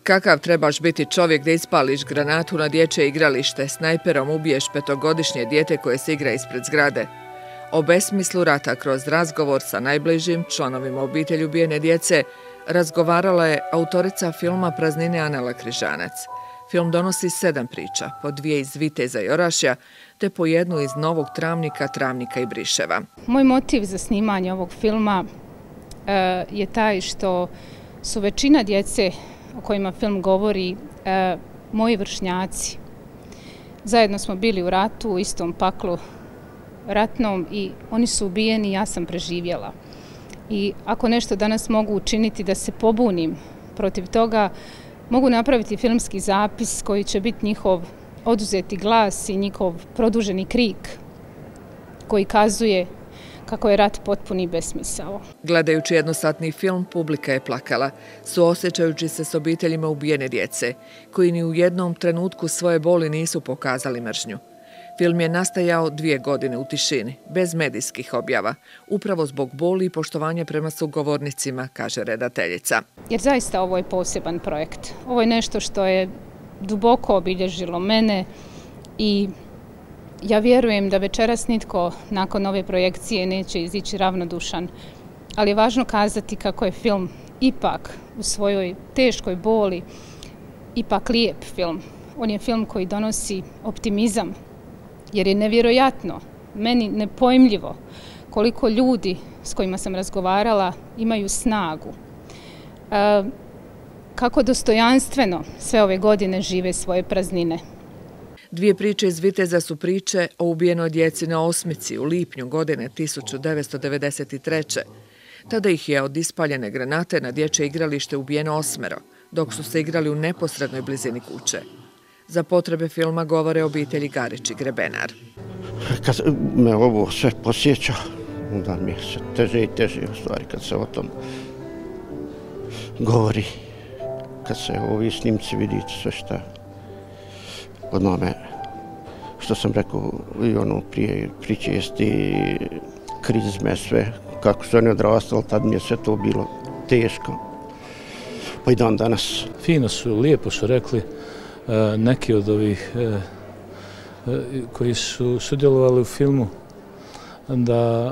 Kakav trebaš biti čovjek da ispališ granatu na dječje igralište, snajperom ubiješ 5-godišnje dijete koje se igra ispred zgrade? O besmislu rata kroz razgovor sa najbližim članovima obitelji ubijene djece razgovarala je autorica filma Praznine Anela Križanac. Film donosi 7 priča, po 2 iz Viteza i Orašja, te po 1 iz Novog Travnika, Travnika i Briševa. Moj motiv za snimanje ovog filma je taj što su većina djece o kojima film govori moji vršnjaci. Zajedno smo bili u ratu, u istom paklu ratnom i oni su ubijeni, ja sam preživjela. I ako nešto danas mogu učiniti da se pobunim protiv toga, mogu napraviti filmski zapis koji će biti njihov oduzeti glas i njihov produženi krik koji kazuje kako je rat potpuni besmisao. Gledajući jednosatni film, publika je plakala, suosjećajući se s obiteljima ubijene djece, koji ni u jednom trenutku svoje boli nisu pokazali mržnju. Film je nastajao 2 godine u tišini, bez medijskih objava, upravo zbog boli i poštovanja prema sugovornicima, kaže redateljica. Jer zaista ovo je poseban projekt. Ovo je nešto što je duboko obilježilo mene i ja vjerujem da večeras nitko nakon ove projekcije neće izići ravnodušan, ali je važno kazati kako je film ipak u svojoj teškoj boli ipak lijep film. On je film koji donosi optimizam, jer je nevjerojatno, meni nepojmljivo koliko ljudi s kojima sam razgovarala imaju snagu. Kako dostojanstveno sve ove godine žive svoje praznine. 2 priče iz Viteza su priče o ubijenoj djeci na Osmici u lipnju godine 1993. Tada ih je od ispaljene granate na dječje igralište ubijeno 8, dok su se igrali u neposrednoj blizini kuće. Za potrebe filma govore obitelji Garić i Grebenar. Kad me ovo sve posjeća, onda mi je sve teže i teže u stvari kad se o tom govori, kad se ovi snimci vidi sve šta od nome, što sam rekao i ono prije pričesti, krizme, sve, kako su oni odrastali, tad mi je sve to bilo teško. Pa i dan danas. Fino su, lijepo su rekli neki od ovih koji su sudjelovali u filmu, da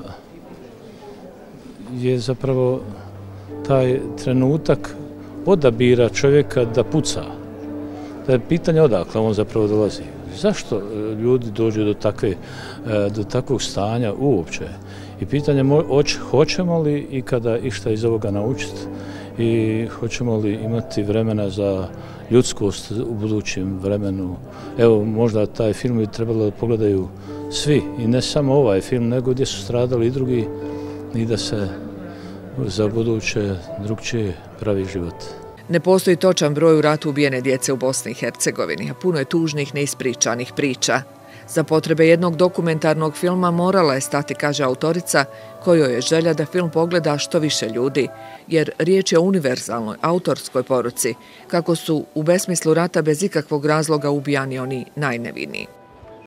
je zapravo taj trenutak odabira čovjeka da puca. Da je pitanje odakle on zapravo dolazi. Zašto ljudi dođu do takvog stanja uopće? I pitanje hoćemo li ikada išta iz ovoga naučiti i hoćemo li imati vremena za ljudskost u budućem vremenu. Evo, možda taj film bi trebalo da pogledaju svi i ne samo ovaj film, nego gdje su stradali i drugi i da se za buduće drugčije pravi život. Ne postoji točan broj u ratu ubijene djece u Bosni i Hercegovini, a puno je tužnih, neispričanih priča. Za potrebe jednog dokumentarnog filma morala je stati, kaže autorica, kojoj je želja da film pogleda što više ljudi, jer riječ je o univerzalnoj, autorskoj poruci, kako su u besmislu rata bez ikakvog razloga ubijani oni najneviniji.